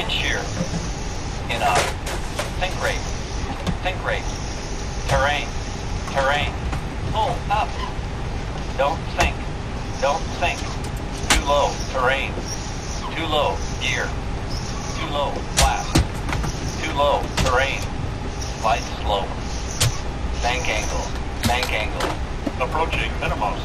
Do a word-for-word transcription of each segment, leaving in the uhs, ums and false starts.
Wind shear. In a. Sink rate. Sink rate. Terrain. Terrain. Pull up. Don't sink. Don't sink. Too low. Terrain. Too low. Gear. Too low. Flat. Too low. Terrain. Slide slope. Bank angle. Bank angle. Approaching minimums.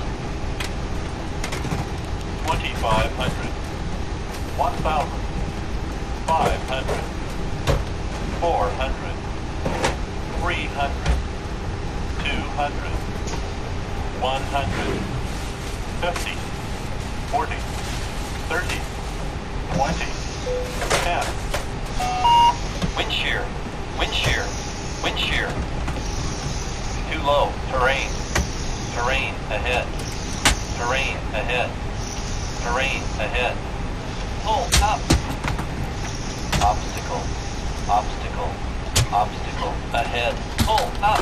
twenty-five hundred. one thousand. five hundred. four hundred. three hundred. two hundred. one hundred. fifty. forty. thirty. twenty. ten. Wind shear. Wind shear. Wind shear. Too low. Terrain. Terrain ahead. Terrain ahead. Terrain ahead. Pull up. Obstacle. Obstacle. Obstacle ahead. Pull up.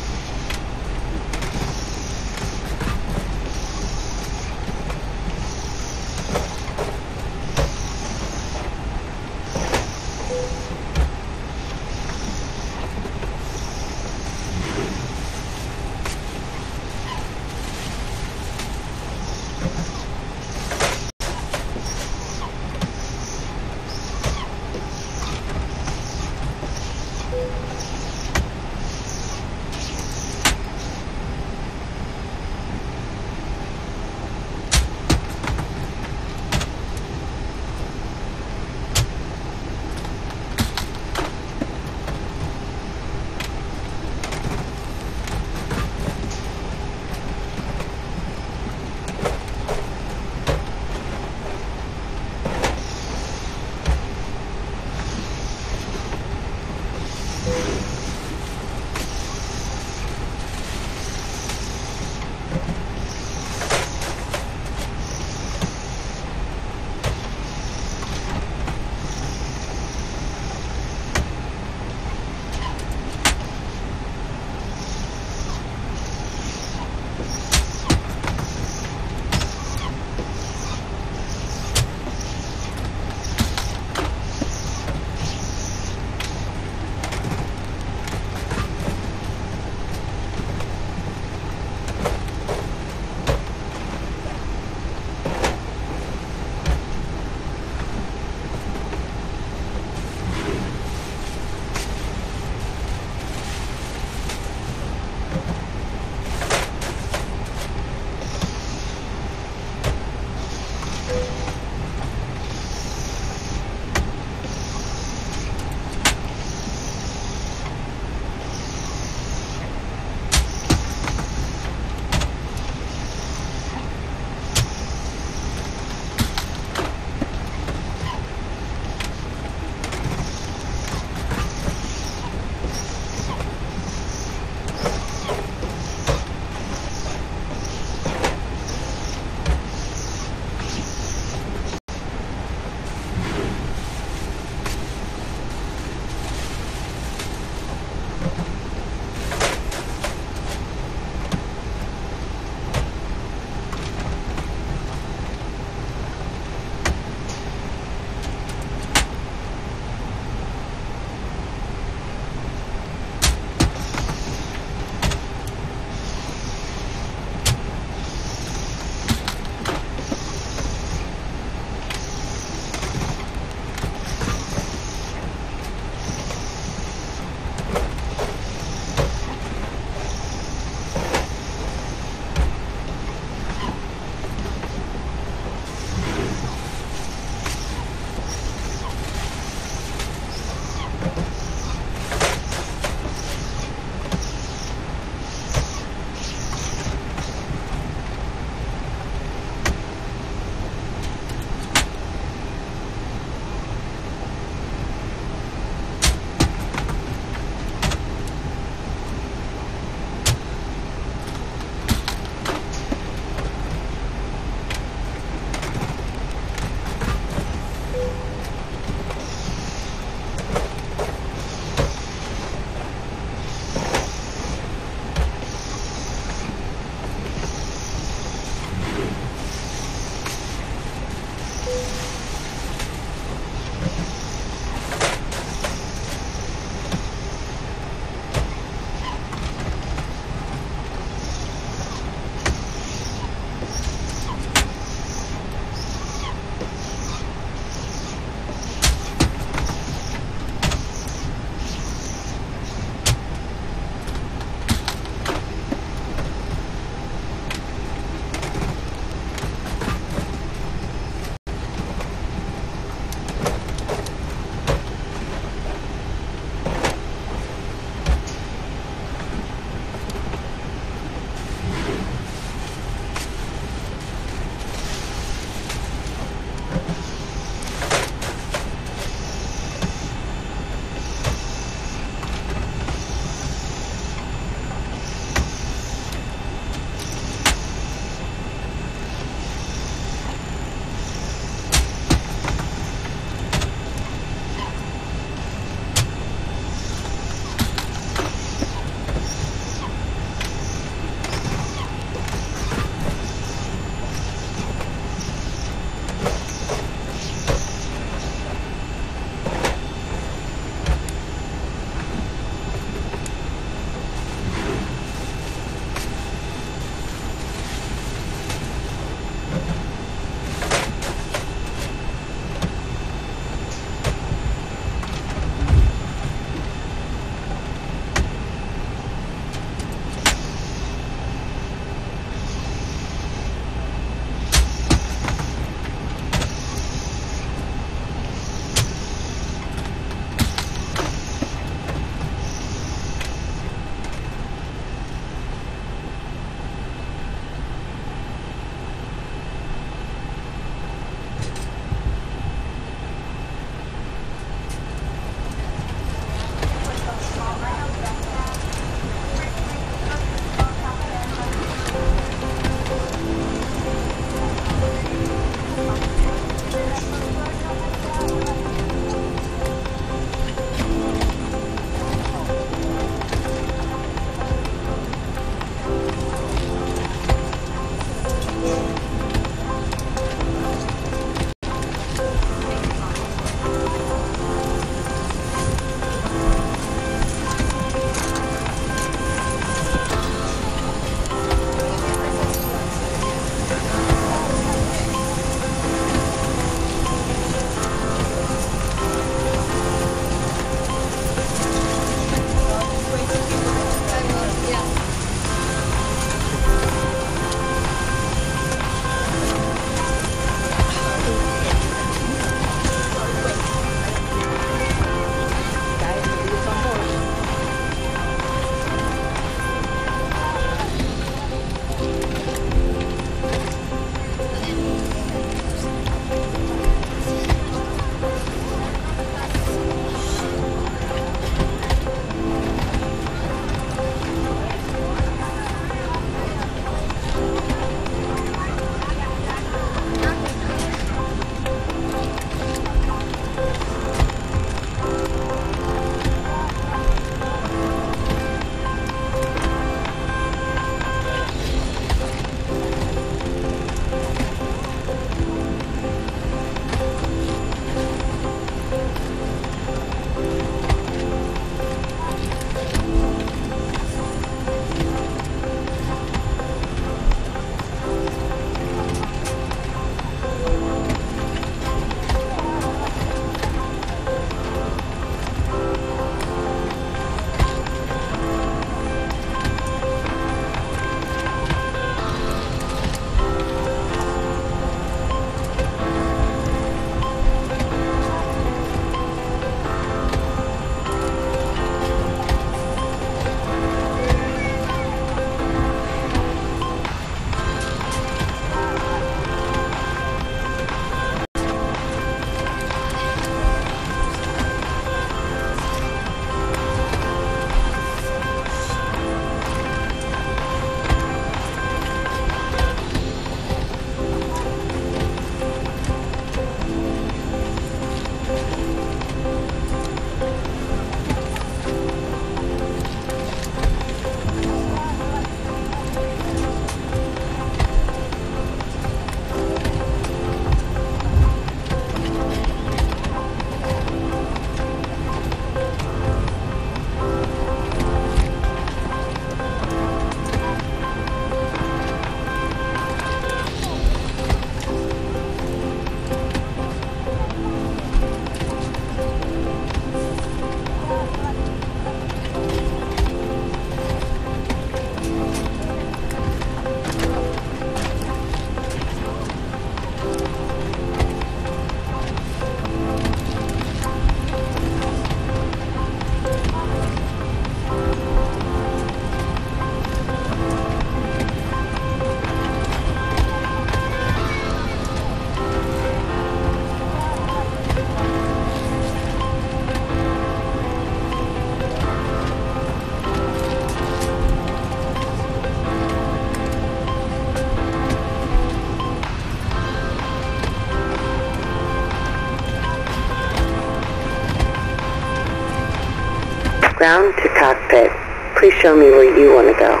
Ground to cockpit. Please show me where you want to go.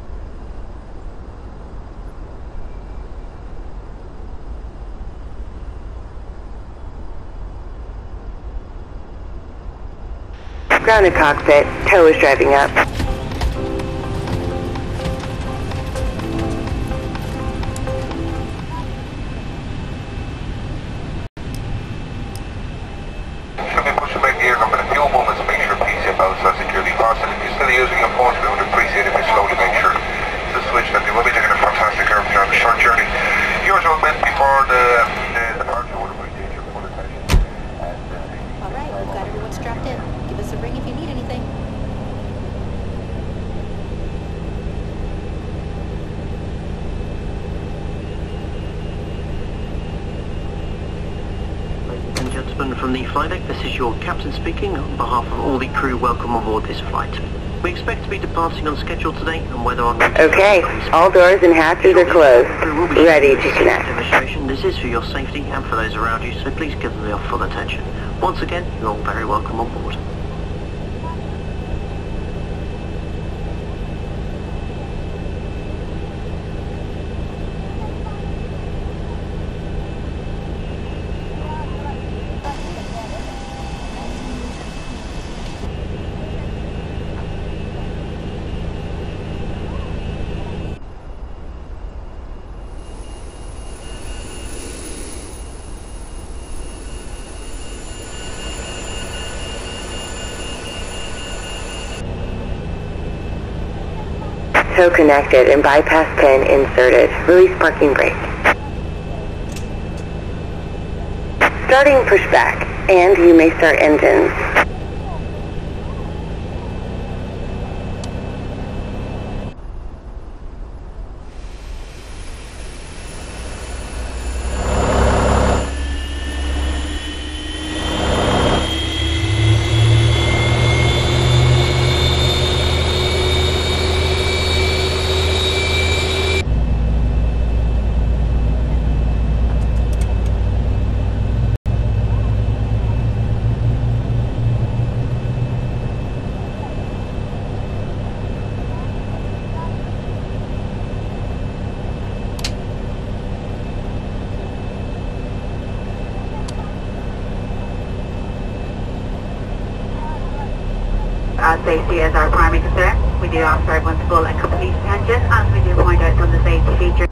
Ground to cockpit. Tow is driving up. Using your phone, we would appreciate if you slowly make sure to switch that. You will be taking a fantastic airplane on a short journey. Yours will meant before the, the departure would appreciate your full attention. Alright, we've got everyone strapped in. Give us a ring if you need anything. Ladies and gentlemen from the flight deck, this is your captain speaking. On behalf of all the crew, welcome aboard this flight. We expect to be departing on schedule today, and whether on Okay, all doors and hatches are closed. Ready to connect. Demonstration. This is for your safety and for those around you, so please give them your full attention. Once again, you're all very welcome on board. Tow connected and bypass pin inserted. Release parking brake. Starting pushback, and you may start engines. As safety is our primary concern, we do ask for everyone's full and complete attention, and we do point out some of the safety features.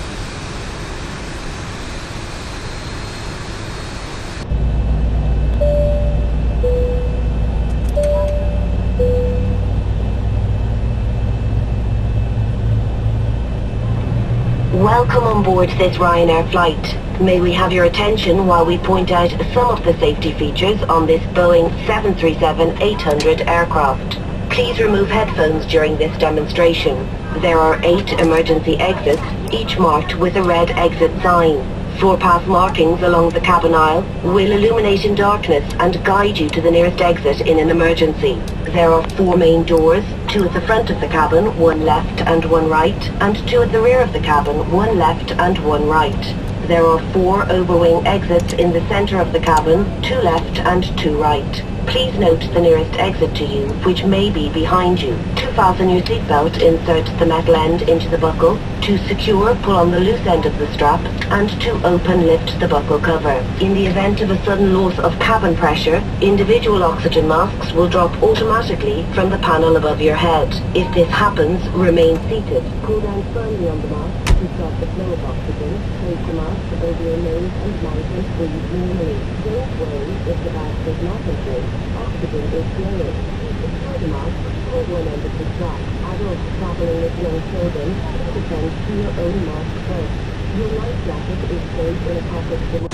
Welcome on board this Ryanair flight. May we have your attention while we point out some of the safety features on this Boeing seven thirty-seven eight hundred aircraft. Please remove headphones during this demonstration. There are eight emergency exits, each marked with a red exit sign. Four-pass markings along the cabin aisle will illuminate in darkness and guide you to the nearest exit in an emergency. There are four main doors, two at the front of the cabin, one left and one right, and two at the rear of the cabin, one left and one right. There are four overwing exits in the center of the cabin, two left and two right. Please note the nearest exit to you, which may be behind you. To fasten your seatbelt, insert the metal end into the buckle. To secure, pull on the loose end of the strap, and to open, lift the buckle cover. In the event of a sudden loss of cabin pressure, individual oxygen masks will drop automatically from the panel above your head. If this happens, remain seated. Pull down firmly on the mask to stop the flow of oxygen. Place the mask over your nose and mouth and breathe normally. Don't worry if the mask does not inflate. Oxygen is flowing. To secure the mask, pull one end of the strap. Adults traveling with young children, please attend to your own mask first. Your life jacket is placed in a pocket below.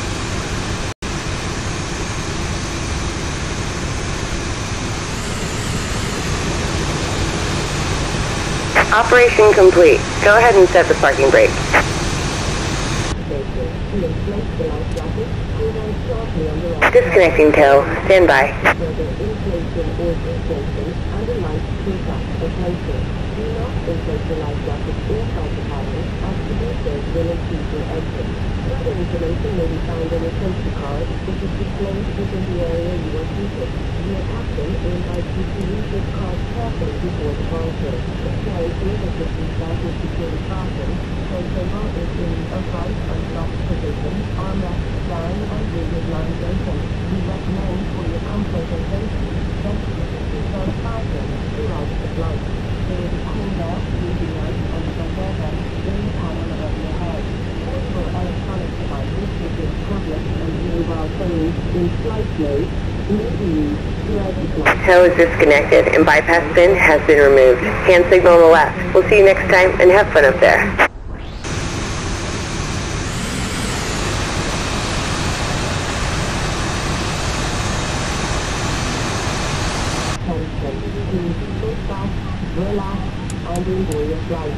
Operation complete. Go ahead and set the parking brake. Disconnecting tow. Stand by. Do not inflate the life jacket inside the cabin, as to do so will impede your exit. Further information may be found in the safety card, which is displayed within the area you are seated. Your captain invites you to use this card carefully before departure. It carries legal distance back with security caution. Tray table is in upright, unlocked position, armrest down, and rigid lines open. We recommend for your comfort and safety, sensitive seatbelt fasten throughout the flight. There is a cool down, U V light, and some weather in the panel above your head. Portable electronic devices such as tablets and mobile phones in flight mode may be used throughout the flight. Tow is disconnected and bypass bin has been removed. Hand signal on the left. We'll see you next time and have fun up there. Please sit back, relax, and enjoy your flight.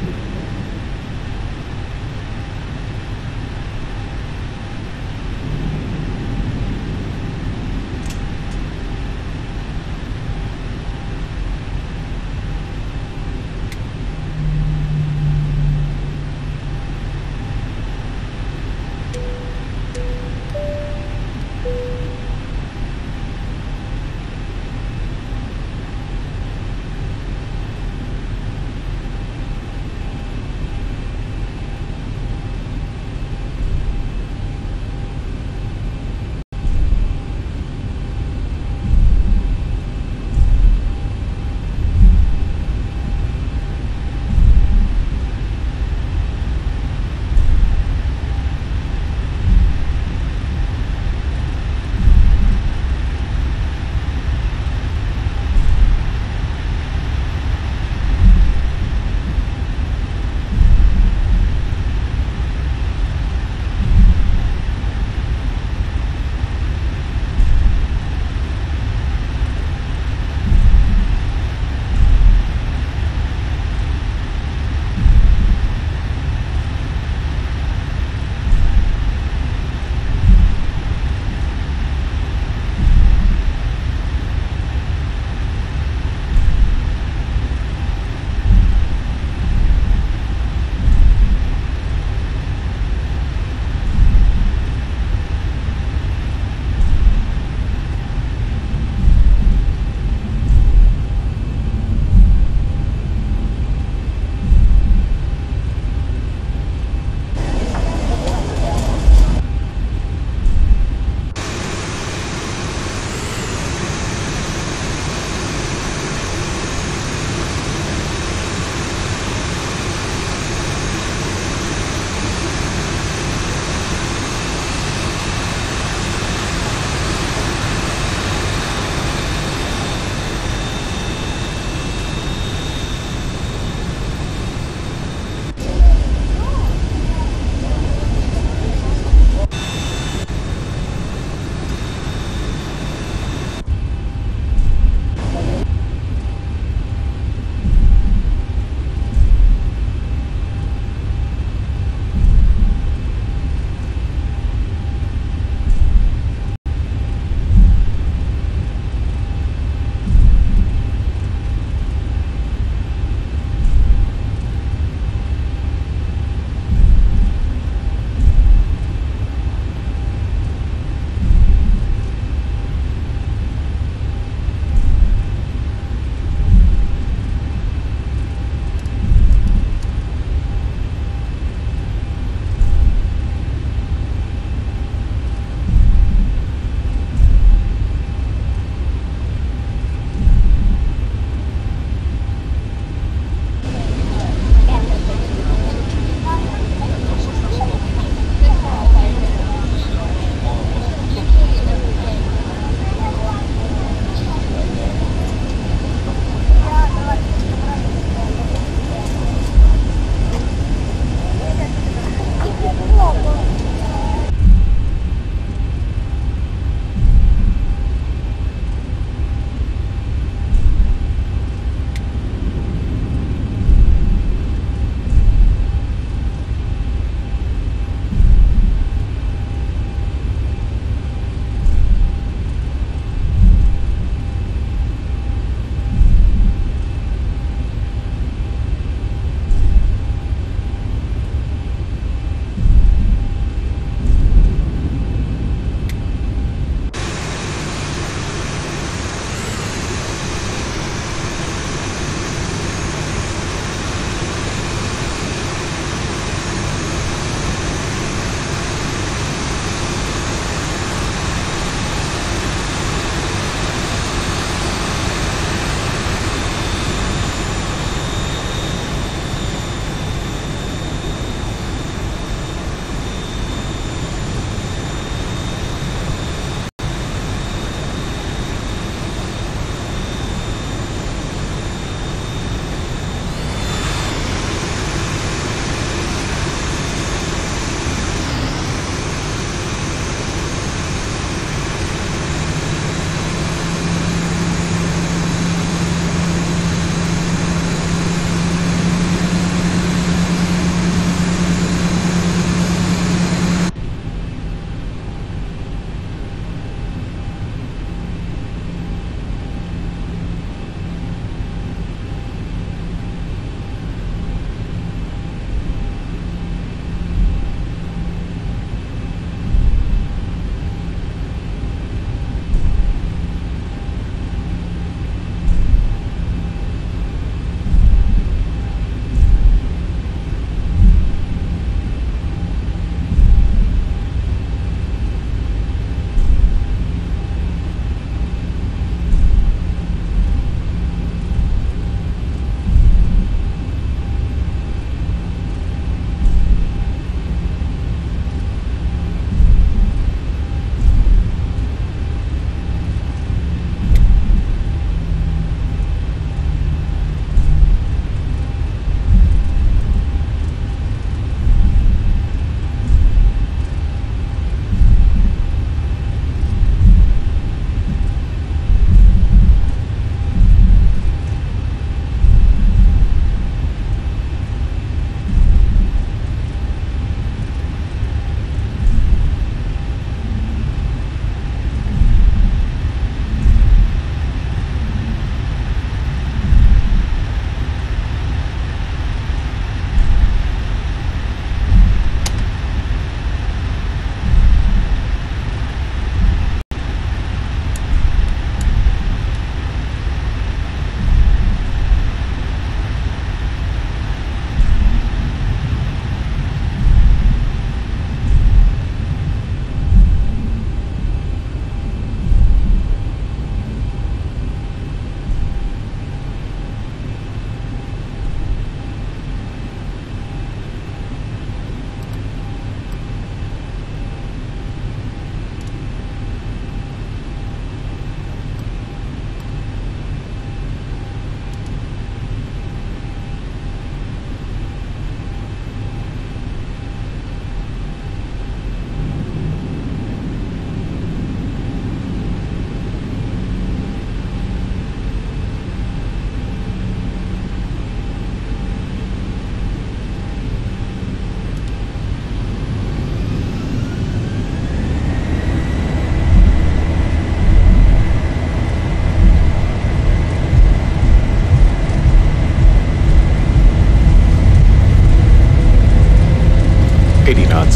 knots.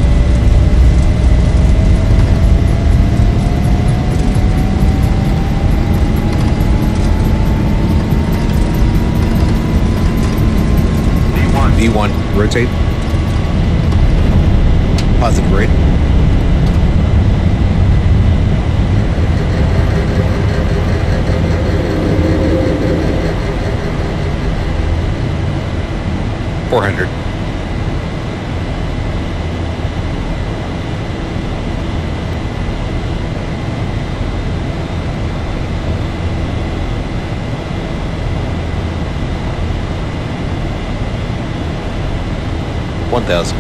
V one, rotate. Positive rate. Four hundred. One thousand.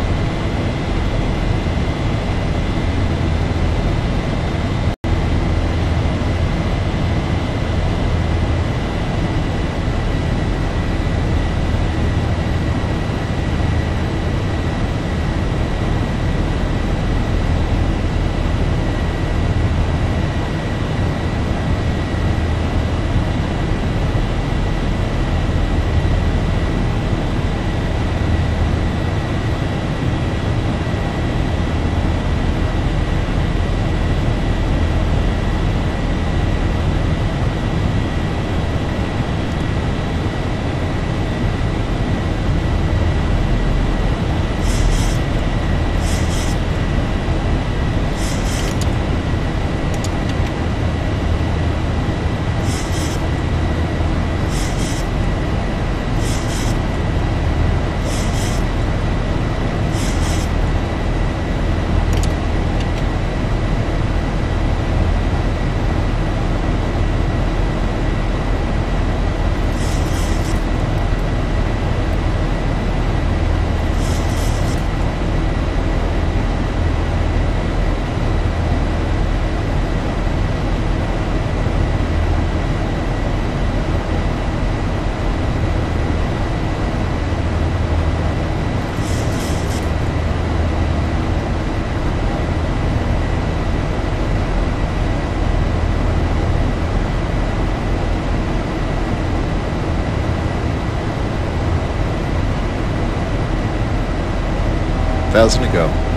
Thousand to go.